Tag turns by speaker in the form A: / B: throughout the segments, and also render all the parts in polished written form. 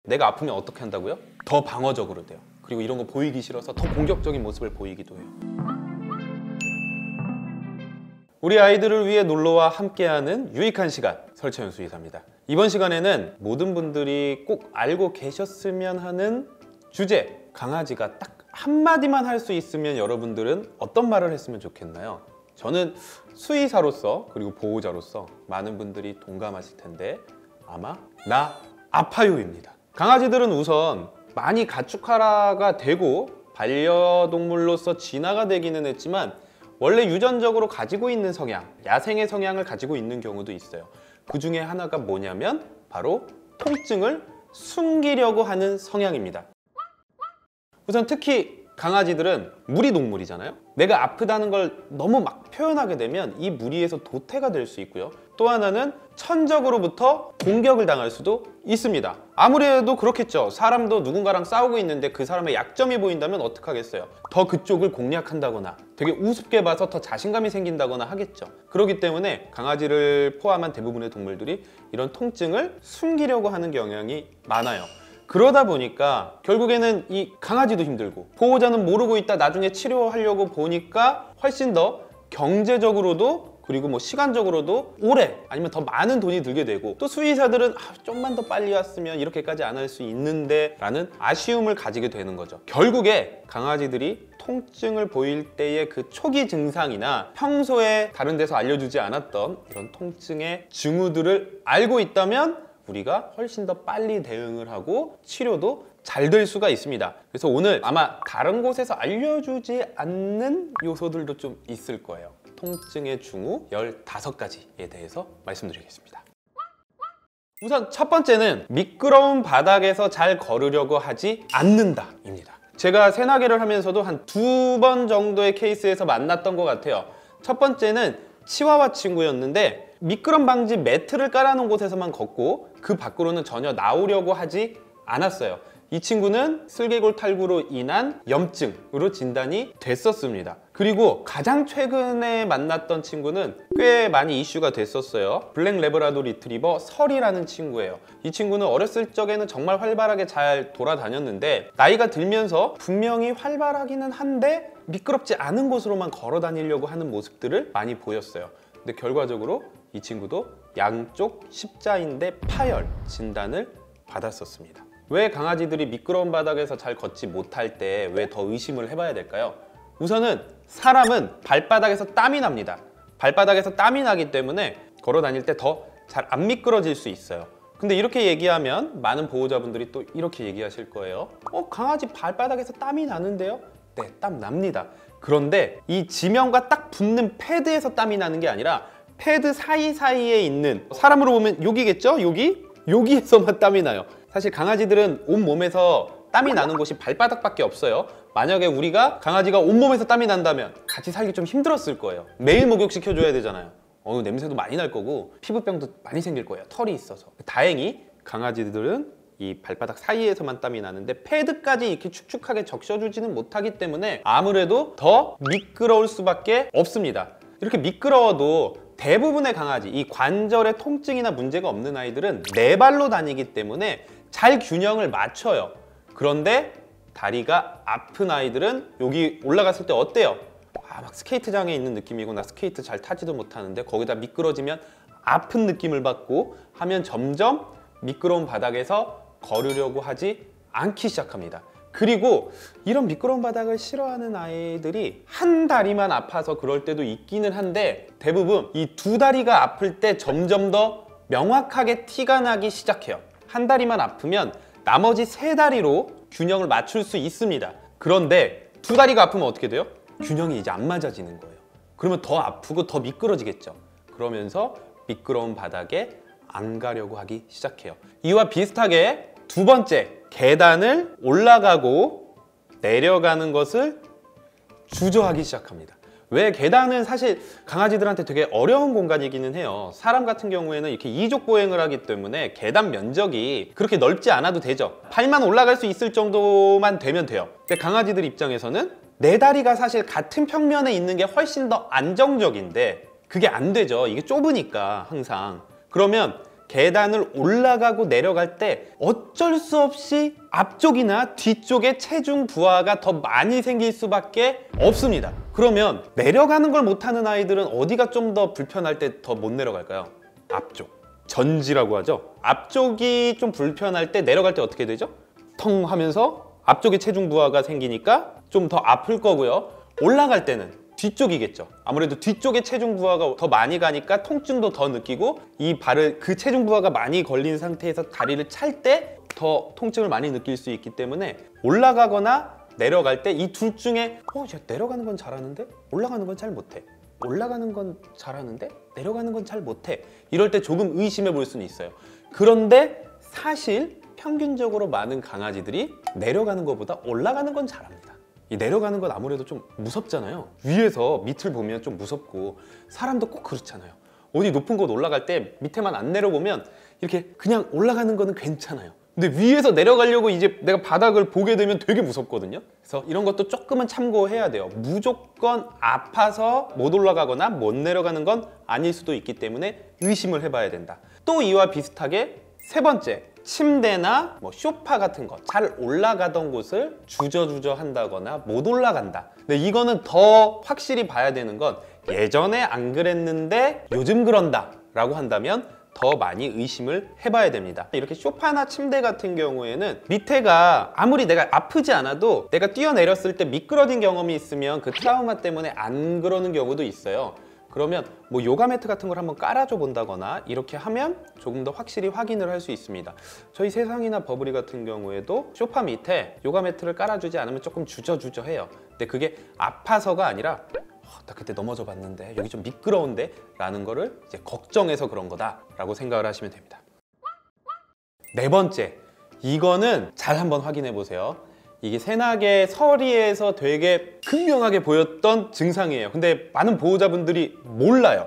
A: 내가 아프면 어떻게 한다고요? 더 방어적으로 돼요. 그리고 이런 거 보이기 싫어서 더 공격적인 모습을 보이기도 해요. 우리 아이들을 위해 놀러와 함께하는 유익한 시간, 설채연 수의사입니다. 이번 시간에는 모든 분들이 꼭 알고 계셨으면 하는 주제, 강아지가 딱 한마디만 할 수 있으면 여러분들은 어떤 말을 했으면 좋겠나요? 저는 수의사로서 그리고 보호자로서 많은 분들이 동감하실 텐데 아마 나 아파요입니다. 강아지들은 우선 많이 가축화가 되고 반려동물로서 진화가 되기는 했지만 원래 유전적으로 가지고 있는 성향, 야생의 성향을 가지고 있는 경우도 있어요. 그 중에 하나가 뭐냐면 바로 통증을 숨기려고 하는 성향입니다. 우선 특히 강아지들은 무리 동물이잖아요. 내가 아프다는 걸 너무 막 표현하게 되면 이 무리에서 도태가 될 수 있고요. 또 하나는 천적으로부터 공격을 당할 수도 있습니다. 아무래도 그렇겠죠. 사람도 누군가랑 싸우고 있는데 그 사람의 약점이 보인다면 어떡하겠어요. 더 그쪽을 공략한다거나 되게 우습게 봐서 더 자신감이 생긴다거나 하겠죠. 그렇기 때문에 강아지를 포함한 대부분의 동물들이 이런 통증을 숨기려고 하는 경향이 많아요. 그러다 보니까 결국에는 이 강아지도 힘들고 보호자는 모르고 있다 나중에 치료하려고 보니까 훨씬 더 경제적으로도 그리고 뭐 시간적으로도 오래 아니면 더 많은 돈이 들게 되고 또 수의사들은 좀만 더 빨리 왔으면 이렇게까지 안 할 수 있는데 라는 아쉬움을 가지게 되는 거죠. 결국에 강아지들이 통증을 보일 때의 그 초기 증상이나 평소에 다른 데서 알려주지 않았던 이런 통증의 징후들을 알고 있다면 우리가 훨씬 더 빨리 대응을 하고 치료도 잘 될 수가 있습니다. 그래서 오늘 아마 다른 곳에서 알려주지 않는 요소들도 좀 있을 거예요. 통증의 징후 15가지에 대해서 말씀드리겠습니다. 우선 첫 번째는 미끄러운 바닥에서 잘 걸으려고 하지 않는다 입니다. 제가 새나개를 하면서도 한 2번 정도의 케이스에서 만났던 것 같아요. 첫 번째는 치와와 친구였는데 미끄럼 방지 매트를 깔아놓은 곳에서만 걷고 그 밖으로는 전혀 나오려고 하지 않았어요. 이 친구는 슬개골 탈구로 인한 염증으로 진단이 됐었습니다. 그리고 가장 최근에 만났던 친구는 꽤 많이 이슈가 됐었어요. 블랙 레브라도 리트리버 설이라는 친구예요. 이 친구는 어렸을 적에는 정말 활발하게 잘 돌아다녔는데 나이가 들면서 분명히 활발하기는 한데 미끄럽지 않은 곳으로만 걸어 다니려고 하는 모습들을 많이 보였어요. 근데 결과적으로 이 친구도 양쪽 십자인대 파열 진단을 받았었습니다. 왜 강아지들이 미끄러운 바닥에서 잘 걷지 못할 때 왜 더 의심을 해봐야 될까요? 우선은 사람은 발바닥에서 땀이 납니다. 발바닥에서 땀이 나기 때문에 걸어 다닐 때 더 잘 안 미끄러질 수 있어요. 근데 이렇게 얘기하면 많은 보호자분들이 또 이렇게 얘기하실 거예요. 강아지 발바닥에서 땀이 나는데요? 네, 땀 납니다. 그런데 이 지면과 딱 붙는 패드에서 땀이 나는 게 아니라 패드 사이사이에 있는 사람으로 보면 여기겠죠? 여기에서만 땀이 나요. 사실 강아지들은 온몸에서 땀이 나는 곳이 발바닥밖에 없어요. 만약에 우리가 강아지가 온몸에서 땀이 난다면 같이 살기 좀 힘들었을 거예요. 매일 목욕시켜줘야 되잖아요. 냄새도 많이 날 거고 피부병도 많이 생길 거예요. 털이 있어서. 다행히 강아지들은 이 발바닥 사이에서만 땀이 나는데 패드까지 이렇게 축축하게 적셔주지는 못하기 때문에 아무래도 더 미끄러울 수밖에 없습니다. 이렇게 미끄러워도 대부분의 강아지, 이 관절에 통증이나 문제가 없는 아이들은 네 발로 다니기 때문에 잘 균형을 맞춰요. 그런데 다리가 아픈 아이들은 여기 올라갔을 때 어때요? 막 스케이트장에 있는 느낌이고 나 스케이트 잘 타지도 못하는데 거기다 미끄러지면 아픈 느낌을 받고 하면 점점 미끄러운 바닥에서 걸으려고 하지 않기 시작합니다. 그리고 이런 미끄러운 바닥을 싫어하는 아이들이 한 다리만 아파서 그럴 때도 있기는 한데 대부분 이 두 다리가 아플 때 점점 더 명확하게 티가 나기 시작해요. 한 다리만 아프면 나머지 세 다리로 균형을 맞출 수 있습니다. 그런데 두 다리가 아프면 어떻게 돼요? 균형이 이제 안 맞아지는 거예요. 그러면 더 아프고 더 미끄러지겠죠. 그러면서 미끄러운 바닥에 안 가려고 하기 시작해요. 이와 비슷하게 두 번째, 계단을 올라가고 내려가는 것을 주저하기 시작합니다. 왜? 계단은 사실 강아지들한테 되게 어려운 공간이기는 해요. 사람 같은 경우에는 이렇게 이족 보행을 하기 때문에 계단 면적이 그렇게 넓지 않아도 되죠. 팔만 올라갈 수 있을 정도만 되면 돼요. 근데 강아지들 입장에서는 네 다리가 사실 같은 평면에 있는 게 훨씬 더 안정적인데 그게 안 되죠. 이게 좁으니까 항상. 그러면 계단을 올라가고 내려갈 때 어쩔 수 없이 앞쪽이나 뒤쪽에 체중 부하가 더 많이 생길 수밖에 없습니다. 그러면 내려가는 걸 못하는 아이들은 어디가 좀 더 불편할 때 더 못 내려갈까요? 앞쪽. 전지라고 하죠. 앞쪽이 좀 불편할 때 내려갈 때 어떻게 되죠? 텅 하면서 앞쪽에 체중 부하가 생기니까 좀 더 아플 거고요. 올라갈 때는 뒤쪽이겠죠. 아무래도 뒤쪽에 체중 부하가 더 많이 가니까 통증도 더 느끼고 이 발을 그 체중 부하가 많이 걸린 상태에서 다리를 찰 때 더 통증을 많이 느낄 수 있기 때문에 올라가거나 내려갈 때 이 둘 중에 야, 내려가는 건 잘하는데 올라가는 건 잘 못해. 올라가는 건 잘하는데 내려가는 건 잘 못해. 이럴 때 조금 의심해 볼 수는 있어요. 그런데 사실 평균적으로 많은 강아지들이 내려가는 것보다 올라가는 건 잘합니다. 이 내려가는 건 아무래도 좀 무섭잖아요. 위에서 밑을 보면 좀 무섭고 사람도 꼭 그렇잖아요. 어디 높은 곳 올라갈 때 밑에만 안 내려보면 이렇게 그냥 올라가는 거는 괜찮아요. 근데 위에서 내려가려고 이제 내가 바닥을 보게 되면 되게 무섭거든요. 그래서 이런 것도 조금은 참고해야 돼요. 무조건 아파서 못 올라가거나 못 내려가는 건 아닐 수도 있기 때문에 의심을 해봐야 된다. 또 이와 비슷하게 세 번째, 침대나 뭐 소파 같은 거 잘 올라가던 곳을 주저주저 한다거나 못 올라간다. 근데 이거는 더 확실히 봐야 되는 건 예전에 안 그랬는데 요즘 그런다 라고 한다면 더 많이 의심을 해봐야 됩니다. 이렇게 소파나 침대 같은 경우에는 밑에가 아무리 내가 아프지 않아도 내가 뛰어내렸을 때 미끄러진 경험이 있으면 그 트라우마 때문에 안 그러는 경우도 있어요. 그러면 뭐 요가 매트 같은 걸 한번 깔아줘 본다거나 이렇게 하면 조금 더 확실히 확인을 할 수 있습니다. 저희 세상이나 버블이 같은 경우에도 소파 밑에 요가 매트를 깔아주지 않으면 조금 주저주저해요. 근데 그게 아파서가 아니라 나 그때 넘어져 봤는데 여기 좀 미끄러운데 라는 거를 이제 걱정해서 그런 거다 라고 생각을 하시면 됩니다. 네 번째, 이거는 잘 한번 확인해 보세요. 이게 새나개 서리에서 되게 극명하게 보였던 증상이에요. 근데 많은 보호자분들이 몰라요.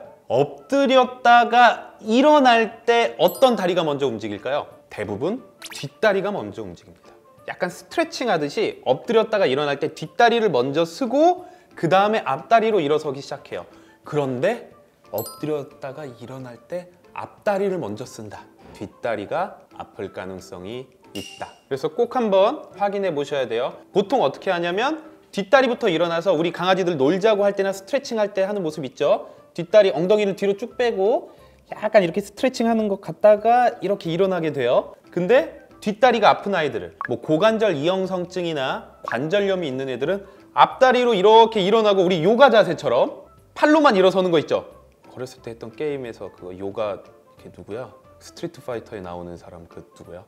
A: 엎드렸다가 일어날 때 어떤 다리가 먼저 움직일까요? 대부분 뒷다리가 먼저 움직입니다. 약간 스트레칭 하듯이 엎드렸다가 일어날 때 뒷다리를 먼저 쓰고 그 다음에 앞다리로 일어서기 시작해요. 그런데 엎드렸다가 일어날 때 앞다리를 먼저 쓴다. 뒷다리가 아플 가능성이 있다. 그래서 꼭 한번 확인해 보셔야 돼요. 보통 어떻게 하냐면 뒷다리부터 일어나서 우리 강아지들 놀자고 할 때나 스트레칭 할 때 하는 모습 있죠? 뒷다리 엉덩이를 뒤로 쭉 빼고 약간 이렇게 스트레칭 하는 것 같다가 이렇게 일어나게 돼요. 근데 뒷다리가 아픈 아이들은 뭐 고관절 이형성증이나 관절염이 있는 애들은 앞다리로 이렇게 일어나고 우리 요가 자세처럼 팔로만 일어서는 거 있죠? 어렸을 때 했던 게임에서 그거 요가 걔 누구야? 스트리트 파이터에 나오는 사람 그 누구야?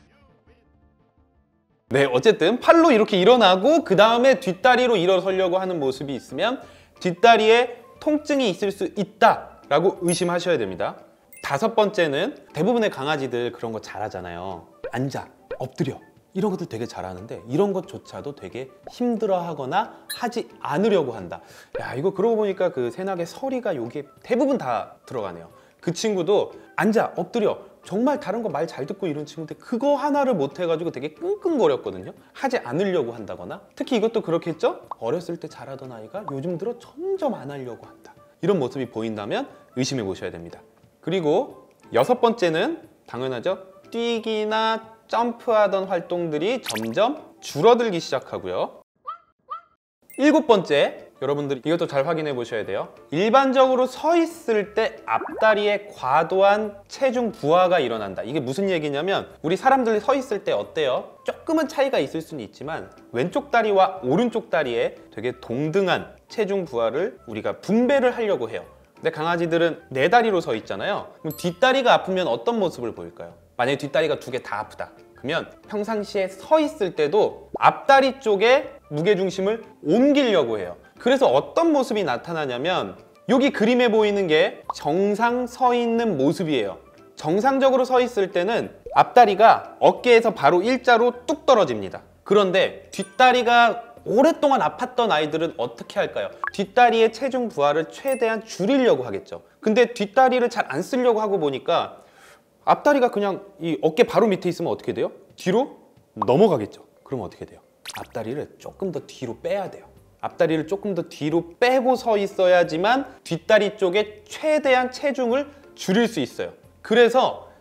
A: 네, 어쨌든 팔로 이렇게 일어나고 그 다음에 뒷다리로 일어서려고 하는 모습이 있으면 뒷다리에 통증이 있을 수 있다라고 의심하셔야 됩니다. 다섯 번째는 대부분의 강아지들 그런 거 잘하잖아요. 앉아, 엎드려 이런 것들 되게 잘하는데 이런 것조차도 되게 힘들어하거나 하지 않으려고 한다. 야, 이거 그러고 보니까 그 새나개 서리가 여기에 대부분 다 들어가네요. 그 친구도 앉아, 엎드려 정말 다른 거 말 잘 듣고 이런 친구인데 그거 하나를 못 해가지고 되게 끙끙거렸거든요. 하지 않으려고 한다거나 특히 이것도 그렇겠죠? 어렸을 때 잘하던 아이가 요즘 들어 점점 안 하려고 한다. 이런 모습이 보인다면 의심해 보셔야 됩니다. 그리고 여섯 번째는 당연하죠. 뛰기나 점프하던 활동들이 점점 줄어들기 시작하고요. 일곱 번째, 여러분들이 이것도 잘 확인해 보셔야 돼요. 일반적으로 서 있을 때 앞다리에 과도한 체중 부하가 일어난다. 이게 무슨 얘기냐면 우리 사람들이 서 있을 때 어때요? 조금은 차이가 있을 수는 있지만 왼쪽 다리와 오른쪽 다리에 되게 동등한 체중 부하를 우리가 분배를 하려고 해요. 근데 강아지들은 네 다리로 서 있잖아요. 그럼 뒷다리가 아프면 어떤 모습을 보일까요? 만약에 뒷다리가 두 개 다 아프다. 그러면 평상시에 서 있을 때도 앞다리 쪽에 무게중심을 옮기려고 해요. 그래서 어떤 모습이 나타나냐면 여기 그림에 보이는 게 정상 서 있는 모습이에요. 정상적으로 서 있을 때는 앞다리가 어깨에서 바로 일자로 뚝 떨어집니다. 그런데 뒷다리가 오랫동안 아팠던 아이들은 어떻게 할까요? 뒷다리의 체중 부하를 최대한 줄이려고 하겠죠. 근데 뒷다리를 잘 안 쓰려고 하고 보니까 앞다리가 그냥 이 어깨 바로 밑에 있으면 어떻게 돼요? 뒤로 넘어가겠죠. 그러면 어떻게 돼요? 앞다리를 조금 더 뒤로 빼야 돼요. 앞다리를 조금 더 뒤로 빼고 서 있어야지만 뒷다리 쪽에 최대한 체중을 줄일 수 있어요. 그래서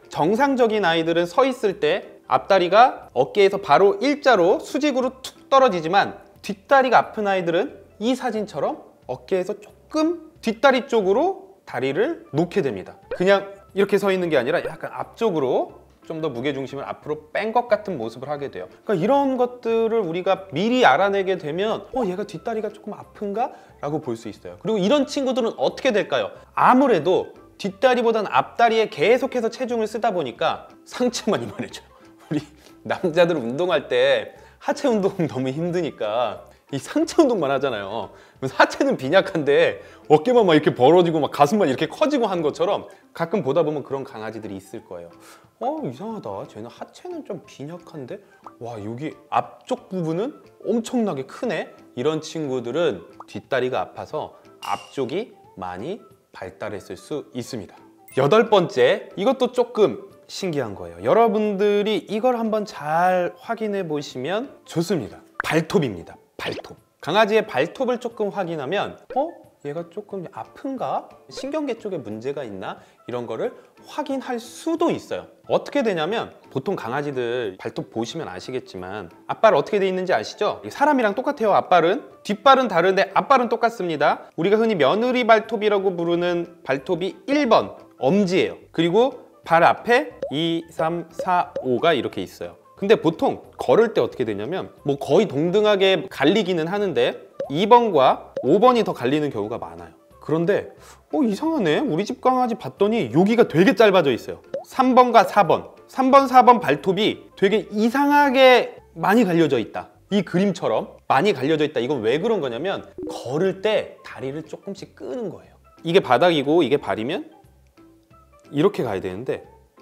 A: 정상적인 아이들은 서 있을 때 앞다리가 어깨에서 바로 일자로 수직으로 툭 떨어지지만 뒷다리가 아픈 아이들은 이 사진처럼 어깨에서 조금 뒷다리 쪽으로 다리를 놓게 됩니다. 그냥 이렇게 서 있는 게 아니라 약간 앞쪽으로 좀 더 무게중심을 앞으로 뺀 것 같은 모습을 하게 돼요. 그러니까 이런 것들을 우리가 미리 알아내게 되면 얘가 뒷다리가 조금 아픈가? 라고 볼 수 있어요. 그리고 이런 친구들은 어떻게 될까요? 아무래도 뒷다리보다는 앞다리에 계속해서 체중을 쓰다 보니까 상체만 이만해져요. 우리 남자들 운동할 때 하체 운동 너무 힘드니까 이 상체 운동만 하잖아요. 하체는 빈약한데 어깨만 막 이렇게 벌어지고 막 가슴만 이렇게 커지고 한 것처럼 가끔 보다 보면 그런 강아지들이 있을 거예요. 이상하다. 쟤는 하체는 좀 빈약한데 와, 여기 앞쪽 부분은 엄청나게 크네. 이런 친구들은 뒷다리가 아파서 앞쪽이 많이 발달했을 수 있습니다. 8번째, 이것도 조금 신기한 거예요. 여러분들이 이걸 한번 잘 확인해 보시면 좋습니다. 발톱입니다. 발톱. 강아지의 발톱을 조금 확인하면 얘가 조금 아픈가? 신경계 쪽에 문제가 있나? 이런 거를 확인할 수도 있어요. 어떻게 되냐면 보통 강아지들 발톱 보시면 아시겠지만 앞발 어떻게 돼 있는지 아시죠? 사람이랑 똑같아요. 앞발은. 뒷발은 다른데 앞발은 똑같습니다. 우리가 흔히 며느리 발톱이라고 부르는 발톱이 1번 엄지예요. 그리고 발 앞에 2, 3, 4, 5가 이렇게 있어요. 근데 보통 걸을 때 어떻게 되냐면 뭐 거의 동등하게 갈리기는 하는데 2번과 5번이 더 갈리는 경우가 많아요. 그런데 이상하네. 우리 집 강아지 봤더니 여기가 되게 짧아져 있어요. 3번과 4번 3번, 4번 발톱이 되게 이상하게 많이 갈려져 있다. 이 그림처럼 많이 갈려져 있다. 이건 왜 그런 거냐면 걸을 때 다리를 조금씩 끄는 거예요. 이게 바닥이고 이게 발이면 이렇게 가야 되는데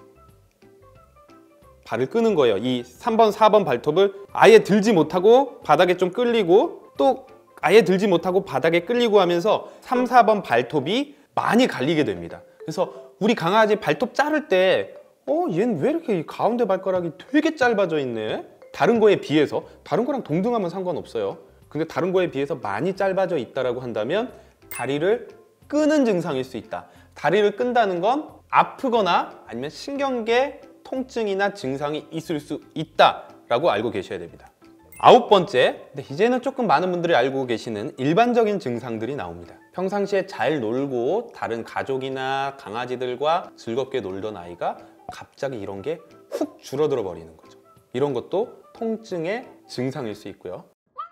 A: 발을 끄는 거예요. 이 3번, 4번 발톱을 아예 들지 못하고 바닥에 좀 끌리고 또 아예 들지 못하고 바닥에 끌리고 하면서 3, 4번 발톱이 많이 갈리게 됩니다. 그래서 우리 강아지 발톱 자를 때 얘는 왜 이렇게 가운데 발가락이 되게 짧아져 있네? 다른 거에 비해서, 다른 거랑 동등하면 상관없어요. 근데 다른 거에 비해서 많이 짧아져 있다라고 한다면 다리를 끄는 증상일 수 있다. 다리를 끈다는 건 아프거나 아니면 신경계 통증이나 증상이 있을 수 있다라고 알고 계셔야 됩니다. 9번째, 이제는 조금 많은 분들이 알고 계시는 일반적인 증상들이 나옵니다. 평상시에 잘 놀고 다른 가족이나 강아지들과 즐겁게 놀던 아이가 갑자기 이런 게 훅 줄어들어 버리는 거죠. 이런 것도 통증의 증상일 수 있고요.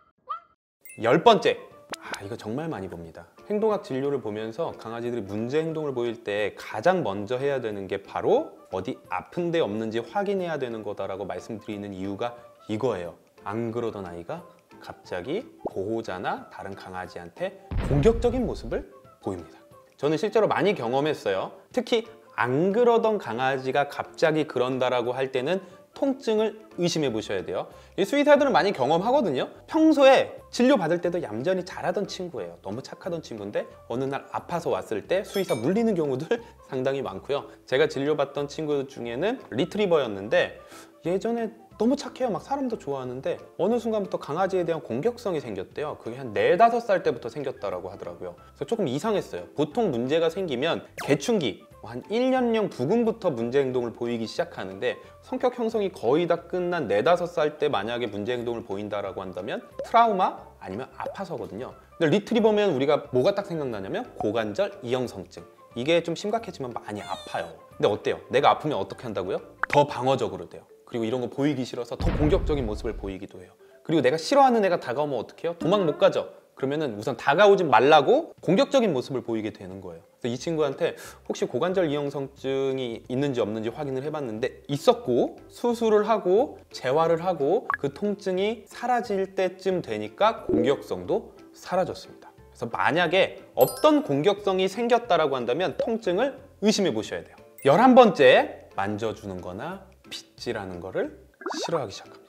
A: 10번째, 이거 정말 많이 봅니다. 행동학 진료를 보면서 강아지들이 문제 행동을 보일 때 가장 먼저 해야 되는 게 바로 어디 아픈 데 없는지 확인해야 되는 거다라고 말씀드리는 이유가 이거예요. 안 그러던 아이가 갑자기 보호자나 다른 강아지한테 공격적인 모습을 보입니다. 저는 실제로 많이 경험했어요. 특히 안 그러던 강아지가 갑자기 그런다라고 할 때는 통증을 의심해 보셔야 돼요. 이 수의사들은 많이 경험하거든요. 평소에 진료받을 때도 얌전히 잘하던 친구예요. 너무 착하던 친구인데 어느 날 아파서 왔을 때 수의사 물리는 경우들 상당히 많고요. 제가 진료받던 친구 중에는 리트리버였는데 예전에 너무 착해요. 막 사람도 좋아하는데 어느 순간부터 강아지에 대한 공격성이 생겼대요. 그게 한 4, 5살 때부터 생겼다라고 하더라고요. 그래서 조금 이상했어요. 보통 문제가 생기면 개춘기, 한 1년령 부근부터 문제 행동을 보이기 시작하는데 성격 형성이 거의 다 끝난 4, 5살 때 만약에 문제 행동을 보인다라고 한다면 트라우마 아니면 아파서거든요. 근데 리트리버면 우리가 뭐가 딱 생각나냐면 고관절 이형성증. 이게 좀 심각해지면 많이 아파요. 근데 어때요? 내가 아프면 어떻게 한다고요? 더 방어적으로 돼요. 그리고 이런 거 보이기 싫어서 더 공격적인 모습을 보이기도 해요. 그리고 내가 싫어하는 애가 다가오면 어떻게 해요? 도망 못 가죠. 그러면은 우선 다가오지 말라고 공격적인 모습을 보이게 되는 거예요. 그래서 이 친구한테 혹시 고관절 이형성증이 있는지 없는지 확인을 해봤는데 있었고 수술을 하고 재활을 하고 그 통증이 사라질 때쯤 되니까 공격성도 사라졌습니다. 그래서 만약에 없던 공격성이 생겼다라고 한다면 통증을 의심해 보셔야 돼요. 11번째, 만져주는 거나 빗질하는 거를 싫어하기 시작합니다.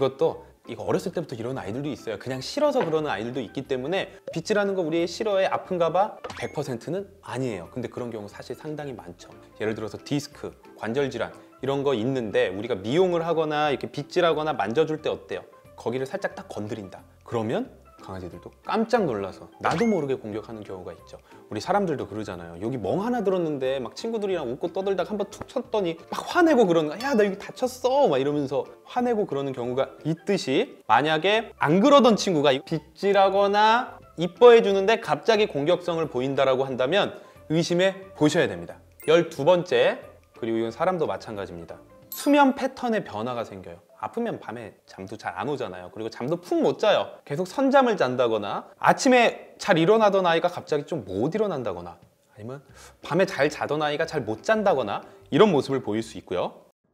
A: 이거 어렸을 때부터 이런 아이들도 있어요. 그냥 싫어서 그러는 아이들도 있기 때문에 빗질하는 거 우리 싫어해 아픈가 봐? 100%는 아니에요. 근데 그런 경우 사실 상당히 많죠. 예를 들어서 디스크, 관절 질환 이런 거 있는데 우리가 미용을 하거나 이렇게 빗질하거나 만져줄 때 어때요? 거기를 살짝 딱 건드린다. 그러면 강아지들도 깜짝 놀라서 나도 모르게 공격하는 경우가 있죠. 우리 사람들도 그러잖아요. 여기 멍 하나 들었는데 막 친구들이랑 웃고 떠들다가 한번 툭 쳤더니 막 화내고 그러는 거야. 야, 나 여기 다쳤어 막 이러면서 화내고 그러는 경우가 있듯이, 만약에 안 그러던 친구가 빗질하거나 이뻐해 주는데 갑자기 공격성을 보인다라고 한다면 의심해 보셔야 됩니다. 12번째, 그리고 이건 사람도 마찬가지입니다. 수면 패턴의 변화가 생겨요. 아프면 밤에 잠도 잘 안 오잖아요. 그리고 잠도 푹 못 자요. 계속 선잠을 잔다거나, 아침에 잘 일어나던 아이가 갑자기 좀 못 일어난다거나, 아니면 밤에 잘 자던 아이가 잘 못 잔다거나, 이런 모습을 보일 수 있고요.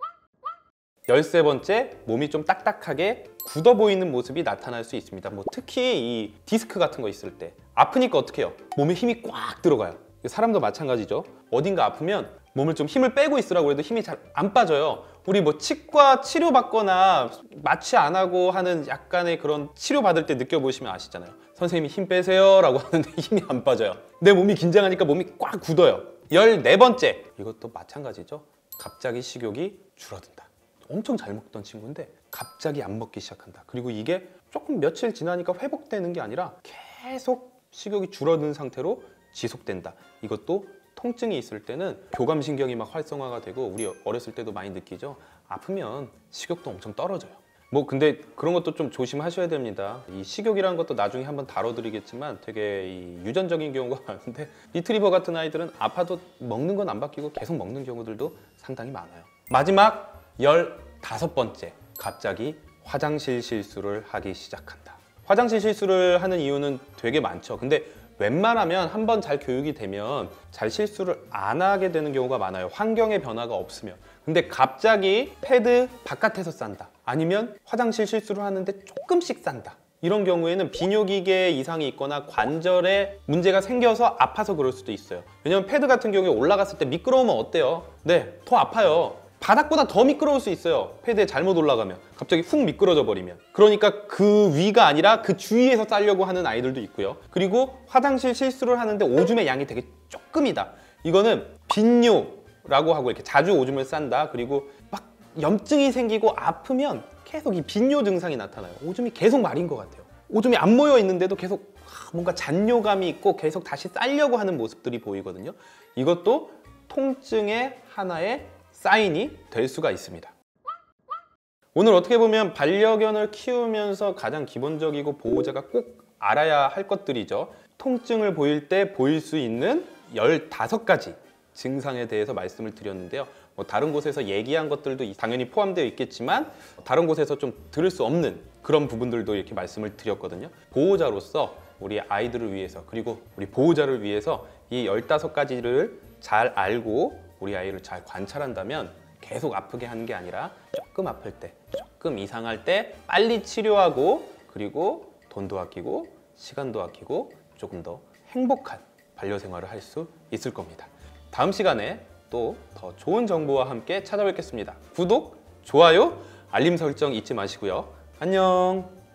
A: 13번째, 몸이 좀 딱딱하게 굳어 보이는 모습이 나타날 수 있습니다. 특히 이 디스크 같은 거 있을 때 아프니까 어떻게 해요? 몸에 힘이 꽉 들어가요. 사람도 마찬가지죠. 어딘가 아프면 몸을 좀 힘을 빼고 있으라고 해도 힘이 잘 안 빠져요. 우리 치과 치료 받거나 마취 안 하고 하는 약간의 그런 치료 받을 때 느껴보시면 아시잖아요. 선생님이 힘 빼세요 라고 하는데 힘이 안 빠져요. 내 몸이 긴장하니까 몸이 꽉 굳어요. 14번째, 이것도 마찬가지죠. 갑자기 식욕이 줄어든다. 엄청 잘 먹던 친구인데 갑자기 안 먹기 시작한다. 그리고 이게 조금 며칠 지나니까 회복되는 게 아니라 계속 식욕이 줄어든 상태로 지속된다. 이것도 통증이 있을 때는 교감신경이 막 활성화가 되고, 우리 어렸을 때도 많이 느끼죠. 아프면 식욕도 엄청 떨어져요. 근데 그런 것도 좀 조심하셔야 됩니다. 이 식욕이라는 것도 나중에 한번 다뤄드리겠지만 되게 유전적인 경우가 많은데, 리트리버 같은 아이들은 아파도 먹는 건 안 바뀌고 계속 먹는 경우들도 상당히 많아요. 마지막 15번째, 갑자기 화장실 실수를 하기 시작한다. 화장실 실수를 하는 이유는 되게 많죠. 근데 웬만하면 한번 잘 교육이 되면 잘 실수를 안 하게 되는 경우가 많아요. 환경의 변화가 없으면. 근데 갑자기 패드 바깥에서 싼다, 아니면 화장실 실수를 하는데 조금씩 싼다, 이런 경우에는 비뇨기계 이상이 있거나 관절에 문제가 생겨서 아파서 그럴 수도 있어요. 왜냐면 패드 같은 경우에 올라갔을 때 미끄러우면 어때요? 네, 더 아파요. 바닥보다 더 미끄러울 수 있어요. 패드에 잘못 올라가면, 갑자기 훅 미끄러져 버리면. 그러니까 그 위가 아니라 그 주위에서 싸려고 하는 아이들도 있고요. 그리고 화장실 실수를 하는데 오줌의 양이 되게 조금이다. 이거는 빈뇨라고 하고, 이렇게 자주 오줌을 싼다. 그리고 막 염증이 생기고 아프면 계속 이 빈뇨 증상이 나타나요. 오줌이 계속 마린 것 같아요. 오줌이 안 모여 있는데도 계속 뭔가 잔뇨감이 있고 계속 다시 싸려고 하는 모습들이 보이거든요. 이것도 통증의 하나의 사인이 될 수가 있습니다. 오늘 어떻게 보면 반려견을 키우면서 가장 기본적이고 보호자가 꼭 알아야 할 것들이죠. 통증을 보일 때 보일 수 있는 15가지 증상에 대해서 말씀을 드렸는데요. 다른 곳에서 얘기한 것들도 당연히 포함되어 있겠지만, 다른 곳에서 좀 들을 수 없는 그런 부분들도 이렇게 말씀을 드렸거든요. 보호자로서 우리 아이들을 위해서, 그리고 우리 보호자를 위해서 이 15가지를 잘 알고 우리 아이를 잘 관찰한다면 계속 아프게 하는 게 아니라 조금 아플 때, 조금 이상할 때 빨리 치료하고, 그리고 돈도 아끼고 시간도 아끼고 조금 더 행복한 반려생활을 할 수 있을 겁니다. 다음 시간에 또 더 좋은 정보와 함께 찾아뵙겠습니다. 구독, 좋아요, 알림 설정 잊지 마시고요. 안녕.